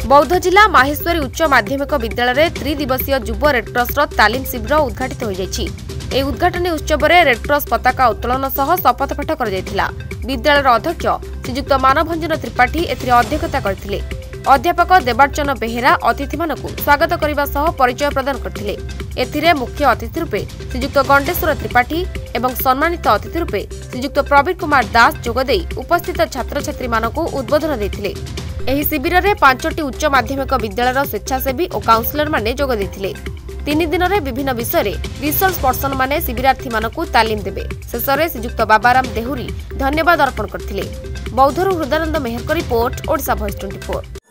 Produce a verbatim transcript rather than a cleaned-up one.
बौद्ध जिला माहेश्वरी उच्च माध्यमिक विद्यालय त्रिदिवसीय युव रेडक्रॉस तालीम शिविर उद्घाटित हो जायछि। ए उद्घाटनी उत्सव में रेडक्रॉस पताका उत्तोलन सह शपथपाठ कर विद्यालय अध्यक्ष श्रीजुक्त मानभंजन त्रिपाठी एथिरे अध्यक्षता करथिले। अध्यापक देवार्चन बेहेरा अतिथि मानकु स्वागत करने सह परिचय प्रदान करथिले। एथिरे मुख्य अतिथि रूपे श्रीजुक्त गंडेश्वर त्रिपाठी एवं सम्मानित अतिथि रूपे श्रीजुक्त प्रवीण कुमार दास जोगदे उपस्थित छात्र छात्री मानकु उद्बोधन देथिले। एही शिविर में पांचटी उच्च माध्यमिक विद्यालय स्वेच्छासेवी और काउंसिलर माने जोग देथिले। तीन दिन में विभिन्न विषय रिसर्च पर्सन माने शिविरार्थी मानकु तालीम देबे। शेषरे श्रीजुक्त बाबाराम देहुरी धन्यवाद अर्पण करथिले। बौद्धरू Hridayananda Meher report Odisha voice twenty four.